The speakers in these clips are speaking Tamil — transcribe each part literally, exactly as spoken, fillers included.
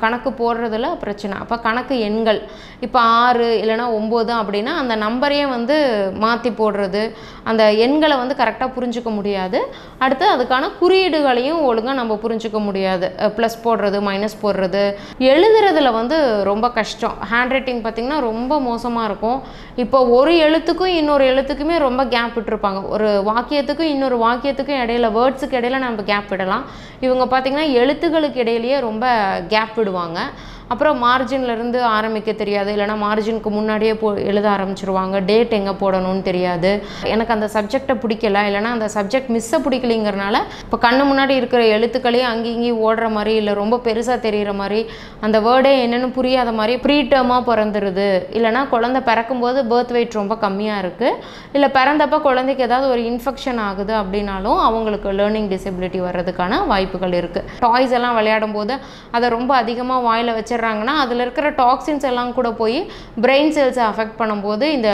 கணக்கு போடுறதுல பிரச்சனை. அப்போ கணக்கு எண்கள் இப்போ ஆறு இல்லைனா ஒம்பது அப்படின்னா அந்த நம்பரையே வந்து மாற்றி போடுறது, அந்த எண்களை வந்து கரெக்டாக புரிஞ்சுக்க முடியாது. அடுத்து அதுக்கான குறியீடுகளையும் ஒழுங்காக நம்ம புரிஞ்சுக்க முடியாது. ப்ளஸ் போடுறது, மைனஸ் போடுறது, எழுதுறதுல வந்து ரொம்ப கஷ்டம். ஹேண்ட் ரைட்டிங் பார்த்திங்கன்னா ரொம்ப மோசமாக இருக்கும். இப்போ ஒரு எழுத்துக்கும் இன்னொரு எழுத்துக்குமே ரொம்ப கேப் விட்டுருப்பாங்க. ஒரு வாக்கியத்துக்கும் இன்னொரு வாக்கியத்துக்கும் இடையில, வேர்ட்ஸுக்கு இடையில நம்ம கேப் விடலாம். இவங்க பார்த்திங்கன்னா எழுத்துக்களுக்கு இடையிலேயே ரொம்ப கேப் விடுவாங்க. அப்புறம் மார்ஜின்லேருந்து ஆரம்பிக்க தெரியாது, இல்லைனா மார்ஜினுக்கு முன்னாடியே போ எழுத ஆரம்பிச்சிருவாங்க. டேட் எங்கே போடணும்னு தெரியாது. எனக்கு அந்த சப்ஜெக்டை பிடிக்கல, இல்லைனா அந்த சப்ஜெக்ட் மிஸ்ஸை பிடிக்கலிங்கிறனால இப்போ கண்ணு முன்னாடி இருக்கிற எழுத்துக்களையும் அங்கேயும் இங்கேயும் ஓடுற மாதிரி, இல்லை ரொம்ப பெருசாக தெரிகிற மாதிரி, அந்த வேர்டே என்னென்னு புரியாத மாதிரி ப்ரீடேர்மாக பிறந்துருது. இல்லைனா குழந்தை பிறக்கும்போது பர்த் வெயிட் ரொம்ப கம்மியாக இருக்குது, இல்லை பிறந்தப்போ குழந்தைக்கு ஏதாவது ஒரு இன்ஃபெக்ஷன் ஆகுது அப்படின்னாலும் அவங்களுக்கு லேர்னிங் டிசபிலிட்டி வர்றதுக்கான வாய்ப்புகள் இருக்குது. டாய்ஸ் எல்லாம் விளையாடும் போது அதை ரொம்ப அதிகமாக வாயில் வச்சு றாங்கன்னா அதில் இருக்கிற டாக்ஸின்ஸ் எல்லாம் கூட போய் பிரெயின் செல்ஸை அஃபெக்ட் பண்ணும்போது இந்த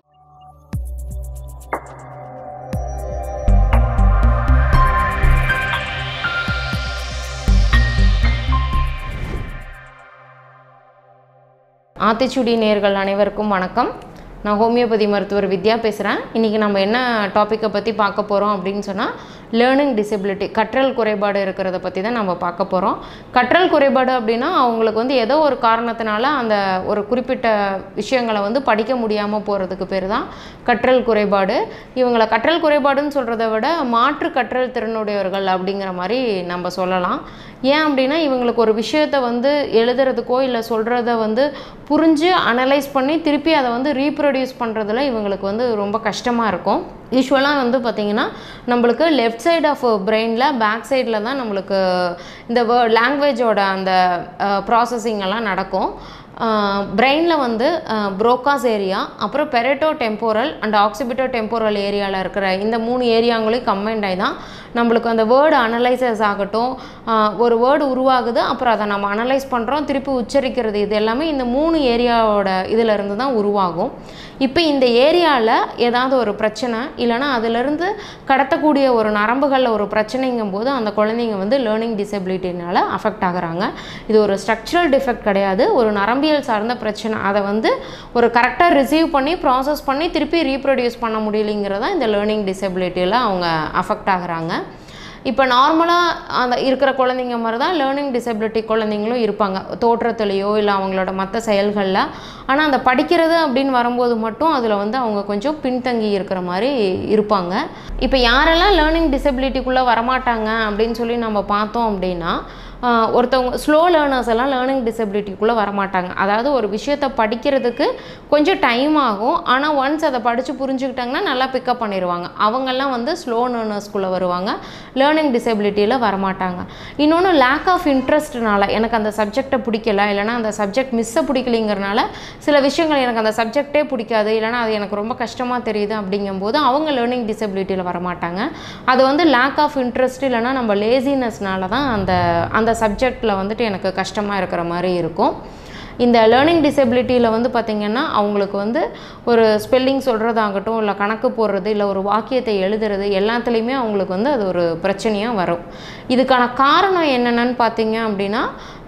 ஆத்திச்சூடி நேயர்கள் அனைவருக்கும் வணக்கம். நான் ஹோமியோபதி மருத்துவர் வித்யா பேசுகிறேன். இன்றைக்கி நம்ம என்ன டாப்பிக்கை பற்றி பார்க்க போகிறோம் அப்படின்னு சொன்னால் லேர்னிங் டிசபிலிட்டி, கற்றல் குறைபாடு இருக்கிறத பற்றி தான் நம்ம பார்க்க போகிறோம். கற்றல் குறைபாடு அப்படின்னா அவங்களுக்கு வந்து ஏதோ ஒரு காரணத்தினால அந்த ஒரு குறிப்பிட்ட விஷயங்களை வந்து படிக்க முடியாமல் போகிறதுக்கு பேர் தான் கற்றல் குறைபாடு. இவங்களை கற்றல் குறைபாடுன்னு சொல்கிறத விட மாற்று கற்றல் திறனுடையவர்கள் அப்படிங்கிற மாதிரி நம்ம சொல்லலாம். ஏன் அப்படின்னா இவங்களுக்கு ஒரு விஷயத்தை வந்து எழுதுறதுக்கோ இல்லை சொல்கிறத வந்து புரிஞ்சு அனலைஸ் பண்ணி திருப்பி அதை வந்து ரீப்ரொடியூஸ் பண்ணுறதுல இவங்களுக்கு வந்து ரொம்ப கஷ்டமாக இருக்கும். யூஸ்வலாக வந்து பார்த்திங்கன்னா நம்மளுக்கு லெஃப்ட் சைட் ஆஃப் பிரெயினில் பேக் சைடில் தான் நம்மளுக்கு இந்த வே லாங்குவேஜோட அந்த ப்ராசஸிங் எல்லாம் நடக்கும். பிரெயினில் வந்து ப்ரோகாஸ் ஏரியா, அப்புறம் parieto temporal and occipito temporal ஏரியாவில் இருக்கிற இந்த மூணு ஏரியாங்களையும் கம்பைண்ட் ஆகி தான் நம்மளுக்கு அந்த வேர்டு அனலைசஸ் ஆகட்டும், ஒரு வேர்டு உருவாகுது, அப்புறம் அதை நம்ம அனலைஸ் பண்ணுறோம், திருப்பி உச்சரிக்கிறது, இது எல்லாமே இந்த மூணு ஏரியாவோட இதில் இருந்து தான் உருவாகும். இப்போ இந்த ஏரியாவில் ஏதாவது ஒரு பிரச்சனை இல்லைனா அதிலிருந்து கடத்தக்கூடிய ஒரு நரம்புகளில் ஒரு பிரச்சனைங்கும் போது அந்த குழந்தைங்க வந்து லேர்னிங் டிசபிலிட்டினால் அஃபெக்ட் ஆகுறாங்க. இது ஒரு ஸ்ட்ரக்சரல் டிஃபெக்ட் கிடையாது, ஒரு நரம்பியல் சார்ந்த பிரச்சனை. அதை வந்து ஒரு கரெக்டாக ரிசீவ் பண்ணி ப்ராசஸ் பண்ணி திருப்பி ரீப்ரொடியூஸ் பண்ண முடியலைங்கிறதா இந்த லேர்னிங் டிசபிலிட்டியில் அவங்க அஃபெக்ட் ஆகுறாங்க. இப்போ நார்மலாக அந்த இருக்கிற குழந்தைங்க மாதிரி தான் லேர்னிங் டிசபிலிட்டி குழந்தைங்களும் இருப்பாங்க, தோற்றத்துலேயோ இல்லை அவங்களோட மற்ற செயல்களில். ஆனால் அந்த படிக்கிறது அப்படின்னு வரும்போது மட்டும் அதில் வந்து அவங்க கொஞ்சம் பின்தங்கி இருக்கிற மாதிரி இருப்பாங்க. இப்போ யாரெல்லாம் லேர்னிங் டிசபிலிட்டிக்குள்ளே வரமாட்டாங்க அப்படின்னு சொல்லி நம்ம பார்த்தோம் அப்படின்னா, ஒருத்தவங்க ஸ்லோ லேர்னர்ஸ் எல்லாம் லேர்னிங் டிசபிலிட்டிக்குள்ளே வரமாட்டாங்க. அதாவது ஒரு விஷயத்தை படிக்கிறதுக்கு கொஞ்சம் டைம் ஆகும், ஆனால் ஒன்ஸ் அதை படித்து புரிஞ்சுக்கிட்டாங்கன்னா நல்லா பிக்கப் பண்ணிடுவாங்க. அவங்கெல்லாம் வந்து ஸ்லோ லேர்னர்ஸ்குள்ளே வருவாங்க, லேர்னிங் டிசபிலிட்டியில் வரமாட்டாங்க. இன்னொன்று லேக் ஆஃப் இன்ட்ரெஸ்ட்னால, எனக்கு அந்த சப்ஜெக்டை பிடிக்கல, இல்லைனா அந்த சப்ஜெக்ட் மிஸ்ஸை பிடிக்கலிங்கிறனால சில விஷயங்கள் எனக்கு அந்த சப்ஜெக்டே பிடிக்காது, இல்லைனா அது எனக்கு ரொம்ப கஷ்டமாக தெரியுது அப்படிங்கும்போது அவங்க லேர்னிங் டிசபிலிட்டியில் வரமாட்டாங்க. அது வந்து லேக் ஆஃப் இன்ட்ரெஸ்ட் இல்லைனா நம்ம லேசினஸ்னால தான் அந்த அந்த சப்ஜெக்டில் வந்துட்டு எனக்கு கஷ்டமாக இருக்கிற மாதிரி இருக்கும். இந்த லேர்னிங் டிசபிலிட்டியில் வந்து பார்த்திங்கன்னா அவங்களுக்கு வந்து ஒரு ஸ்பெல்லிங் சொல்கிறதாகட்டும், இல்லை கணக்கு போடுறது, இல்லை ஒரு வாக்கியத்தை எழுதுறது, எல்லாத்துலேயுமே அவங்களுக்கு வந்து அது ஒரு பிரச்சனையாக வரும். இதுக்கான காரணம் என்னென்னு பார்த்திங்க அப்படின்னா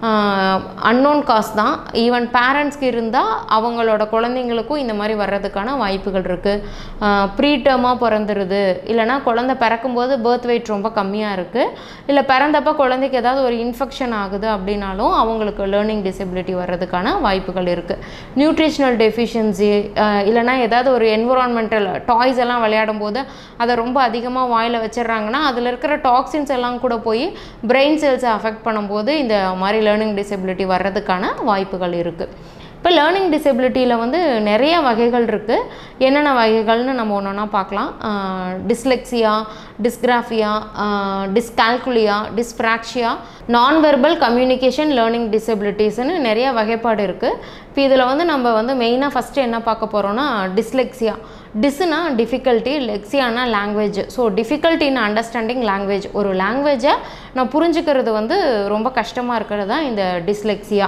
அன்னோன் காஸ் தான். ஈவன் பேரண்ட்ஸ்க்கு இருந்தால் அவங்களோட குழந்தைங்களுக்கும் இந்த மாதிரி வர்றதுக்கான வாய்ப்புகள் இருக்குது. ப்ரீடேர்மாக பிறந்துருது, இல்லைனா குழந்தை பிறக்கும்போது பர்த் வெயிட் ரொம்ப கம்மியாக இருக்குது, இல்லை பிறந்தப்போ குழந்தைக்கு ஏதாவது ஒரு இன்ஃபெக்ஷன் ஆகுது அப்படின்னாலும் அவங்களுக்கு லேர்னிங் டிசபிலிட்டி வர்றதுக்கான வாய்ப்புகள் இருக்குது. நியூட்ரிஷனல் டெஃபிஷியன்சி இல்லைனா ஏதாவது ஒரு என்விரான்மெண்டல் டாய்ஸ் எல்லாம் விளையாடும் போது அதை ரொம்ப அதிகமாக வாயில் வச்சிடறாங்கன்னா அதில் இருக்கிற டாக்ஸின்ஸ் எல்லாம் கூட போய் பிரெயின் செல்ஸை அஃபெக்ட் பண்ணும்போது இந்த மாதிரி லேர்னிங் டிசபிலிட்டி வர்றதுக்கான வாய்ப்புகள் இருக்குது. இப்போ லேர்னிங் டிசபிலிட்டியில் வந்து நிறைய வகைகள் இருக்குது. என்னென்ன வகைகள்னு நம்ம ஒன்று ஒன்றா பார்க்கலாம். டிஸ்லெக்சியா, டிஸ்கிராஃபியா, டிஸ்கால்குலியா, டிஸ்பிராக்சியா, நான் வெர்பல் கம்யூனிகேஷன் லேர்னிங் டிசபிலிட்டிஸ்னு நிறைய வகைப்பாடு இருக்குது. இப்போ இதில் வந்து நம்ம வந்து மெயினாக ஃபஸ்ட்டு என்ன பார்க்க போகிறோன்னா டிஸ்லெக்சியா. டிஸ்னா டிஃபிகல்ட்டி, லெக்ஸியானா language. So difficulty in understanding language, ஒரு லாங்குவேஜை நான் புரிஞ்சுக்கிறது வந்து ரொம்ப கஷ்டமாக இருக்கிறது தான் இந்த டிஸ்லெக்சியா.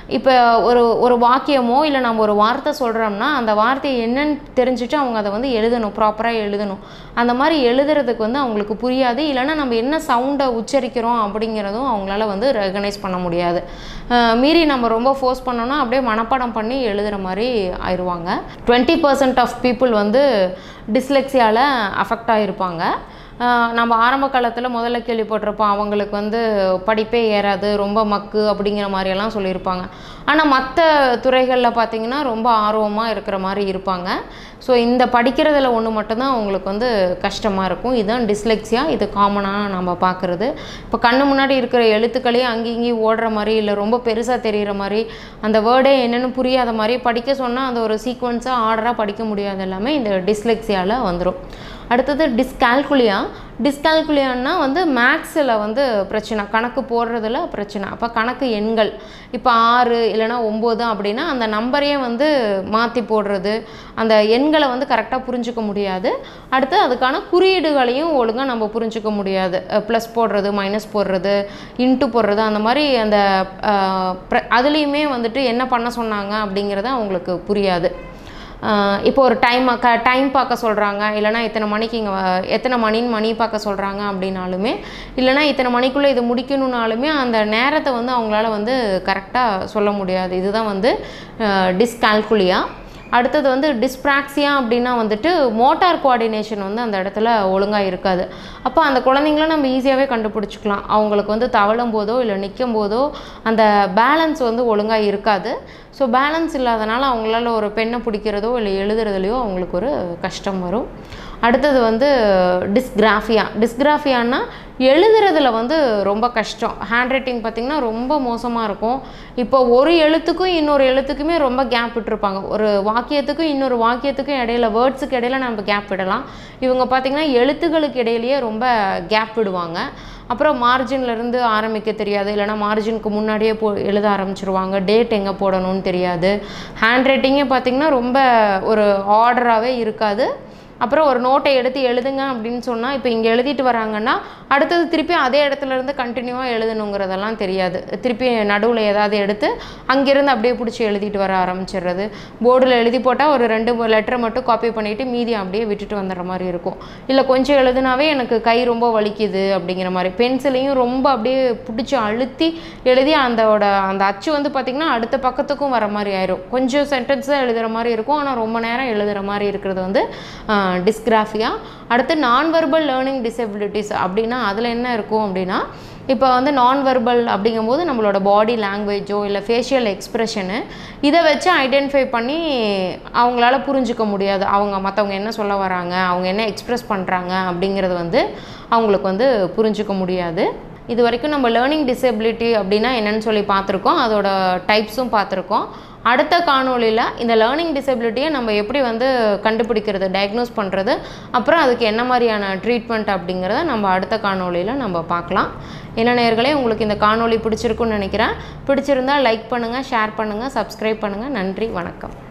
இப்போ ஒரு ஒரு வாக்கியமோ இல்லை நம்ம ஒரு வார்த்தை சொல்கிறோம்னா அந்த வார்த்தையை என்னன்னு தெரிஞ்சுட்டு அவங்க அதை வந்து எழுதணும், ப்ராப்பராக எழுதணும். அந்த மாதிரி எழுதுறதுக்கு வந்து அவங்களுக்கு புரியாது. இல்லைனா நம்ம என்ன சவுண்டை உச்சரிக்கிறோம் அப்படிங்கிறதும் அவங்களால வந்து ரெகனைஸ் பண்ண முடியாது. மீறி நம்ம ரொம்ப ஃபோர்ஸ் பண்ணோன்னா அப்படியே மனப்பாடம் பண்ணி எழுதுகிற மாதிரி ஆயிடுவாங்க. டுவெண்ட்டி பர்சன்ட் ஆஃப் பீப்புள் வந்து டிஸ்லெக்ஸியால் அஃபெக்ட் ஆகிருப்பாங்க. நம்ம ஆரம்ப காலத்தில் முதல்ல கேள்விப்பட்டிருப்போம், அவங்களுக்கு வந்து படிப்பே ஏறாது, ரொம்ப மக்கு அப்படிங்கிற மாதிரியெல்லாம் சொல்லியிருப்பாங்க. ஆனால் மற்ற துறைகளில் பார்த்திங்கன்னா ரொம்ப ஆர்வமாக இருக்கிற மாதிரி இருப்பாங்க. ஸோ இந்த படிக்கிறதுல ஒன்று மட்டும்தான் அவங்களுக்கு வந்து கஷ்டமாக இருக்கும். இதுதான் டிஸ்லெக்ஸியா. இது காமனாக நம்ம பார்க்குறது. இப்போ கண்ணு முன்னாடி இருக்கிற எழுத்துக்களையும் அங்கேயும் இங்கேயும் ஓடுற மாதிரி, இல்லை ரொம்ப பெருசாக தெரிகிற மாதிரி, அந்த வேர்டே என்னென்னு புரியாத மாதிரி படிக்க சொன்னால் அந்த ஒரு சீக்வன்ஸாக ஆர்டராக படிக்க முடியாது, எல்லாமே இந்த டிஸ்லெக்ஸியாவில் வந்துடும். அடுத்தது டிஸ்கால்குலியா. டிஸ்கால்குலியான்னா வந்து மேக்ஸில் வந்து பிரச்சனை, கணக்கு போடுறதுல பிரச்சனை. அப்போ கணக்கு எண்கள் இப்போ ஆறு இல்லைனா ஒம்பது அப்படின்னா அந்த நம்பரையே வந்து மாற்றி போடுறது, அந்த எண்களை வந்து கரெக்டாக புரிஞ்சிக்க முடியாது. அடுத்து அதுக்கான குறியீடுகளையும் ஒழுங்காக நம்ம புரிஞ்சிக்க முடியாது. ப்ளஸ் போடுறது, மைனஸ் போடுறது, இன்ட்டு போடுறது, அந்த மாதிரி அந்த அதுலேயுமே வந்துட்டு என்ன பண்ண சொன்னாங்க அப்படிங்கிறது அவங்களுக்கு புரியாது. இப்போ ஒரு டைம் க டைம் பார்க்க சொல்கிறாங்க, இல்லைனா இத்தனை மணிக்கு இங்கே எத்தனை மணின்னு மணி பார்க்க சொல்கிறாங்க அப்படின்னாலுமே, இல்லைனா இத்தனை மணிக்குள்ளே இது முடிக்கணுன்னாலுமே அந்த நேரத்தை வந்து அவங்களால வந்து கரெக்டாக சொல்ல முடியாது. இதுதான் வந்து டிஸ்கால்குலியா. அடுத்தது வந்து டிஸ்ப்ராக்சியா அப்படின்னா வந்துட்டு மோட்டார் கோஆர்டினேஷன் வந்து அந்த இடத்துல ஒழுங்காக இருக்காது. அப்போ அந்த குழந்தைங்கள நம்ம ஈஸியாகவே கண்டுபிடிச்சிக்கலாம். அவங்களுக்கு வந்து தவழும் போதோ இல்லை நிற்கும் போதோ அந்த பேலன்ஸ் வந்து ஒழுங்காக இருக்காது. ஸோ பேலன்ஸ் இல்லாதனால அவங்களால ஒரு பெண்ணை பிடிக்கிறதோ இல்லை எழுதுறதுலையோ அவங்களுக்கு ஒரு கஷ்டம் வரும். அடுத்தது வந்து டிஸ்கிராஃபியா. டிஸ்கிராஃபியான்னா எழுதுறதுல வந்து ரொம்ப கஷ்டம். ஹேண்ட் ரைட்டிங் பார்த்திங்கன்னா ரொம்ப மோசமாக இருக்கும். இப்போ ஒரு எழுத்துக்கும் இன்னொரு எழுத்துக்குமே ரொம்ப கேப் விட்டுருப்பாங்க. ஒரு வாக்கியத்துக்கும் இன்னொரு வாக்கியத்துக்கும் இடையில, வேர்ட்ஸுக்கு இடையில நம்ம கேப் விடலாம். இவங்க பார்த்திங்கன்னா எழுத்துக்களுக்கு இடையிலேயே ரொம்ப கேப் விடுவாங்க. அப்புறம் மார்ஜின்லேருந்து ஆரம்பிக்க தெரியாது, இல்லைனா மார்ஜினுக்கு முன்னாடியே போ எழுத ஆரம்பிச்சிருவாங்க. டேட் எங்கே போடணும்னு தெரியாது. ஹேண்ட் ரைட்டிங்கே பார்த்திங்கன்னா ரொம்ப ஒரு ஆர்டராகவே இருக்காது. அப்புறம் ஒரு நோட்டை எடுத்து எழுதுங்க அப்படின்னு சொன்னால், இப்போ இங்கே எழுதிட்டு வராங்கன்னா அடுத்தது திருப்பி அதே இடத்துல இருந்து கண்டினியூவாக எழுதணுங்கிறதெல்லாம் தெரியாது. திருப்பி நடுவில் ஏதாவது எடுத்து அங்கேருந்து அப்படியே பிடிச்சி எழுதிட்டு வர ஆரம்பிச்சிடுறது. போர்டில் எழுதி போட்டால் ஒரு ரெண்டு லெட்டரை மட்டும் காப்பி பண்ணிவிட்டு மீதி அப்படியே விட்டுட்டு வந்துடுற மாதிரி இருக்கும். இல்லை கொஞ்சம் எழுதுனாவே எனக்கு கை ரொம்ப வலிக்குது அப்படிங்கிற மாதிரி. பென்சிலையும் ரொம்ப அப்படியே பிடிச்சி அழுத்தி எழுதி அந்தோட அந்த அச்சு வந்து பார்த்திங்கன்னா அடுத்த பக்கத்துக்கும் வர மாதிரி ஆயிரும். கொஞ்சம் சென்டென்ஸ் தான் எழுதுகிற மாதிரி இருக்கும், ஆனால் ரொம்ப நேரம் எழுதுகிற மாதிரி இருக்கிறது வந்து டிஸ்கிராஃபியா. அடுத்து நான் வெர்பல் லேர்னிங் டிசபிலிட்டிஸ் அப்படின்னா அதில் என்ன இருக்கும் அப்படின்னா, இப்போ வந்து நான் வெர்பல் அப்படிங்கும்போது நம்மளோட பாடி லாங்குவேஜோ இல்லை ஃபேஷியல் எக்ஸ்ப்ரெஷனு இதை வச்சு ஐடென்டிஃபை பண்ணி அவங்களால புரிஞ்சிக்க முடியாது. அவங்க மற்றவங்க என்ன சொல்ல வராங்க, அவங்க என்ன எக்ஸ்ப்ரெஸ் பண்ணுறாங்க அப்படிங்கிறது வந்து அவங்களுக்கு வந்து புரிஞ்சிக்க முடியாது. இது வரைக்கும் நம்ம லேர்னிங் டிசபிலிட்டி அப்படின்னா என்னென்னு சொல்லி பார்த்துருக்கோம், அதோட டைப்ஸும் பார்த்துருக்கோம். அடுத்த காணொலியில் இந்த லேர்னிங் டிசபிலிட்டியை நம்ம எப்படி வந்து கண்டுபிடிக்கிறது, டயக்னோஸ் பண்ணுறது, அப்புறம் அதுக்கு என்ன மாதிரியான ட்ரீட்மெண்ட் அப்படிங்கிறத நம்ம அடுத்த காணொலியில் நம்ம பார்க்கலாம். என்ன நேயர்களே, உங்களுக்கு இந்த காணொலி பிடிச்சிருக்குன்னு நினைக்கிறேன். பிடிச்சிருந்தால் லைக் பண்ணுங்கள், ஷேர் பண்ணுங்கள், சப்ஸ்கிரைப் பண்ணுங்கள். நன்றி, வணக்கம்.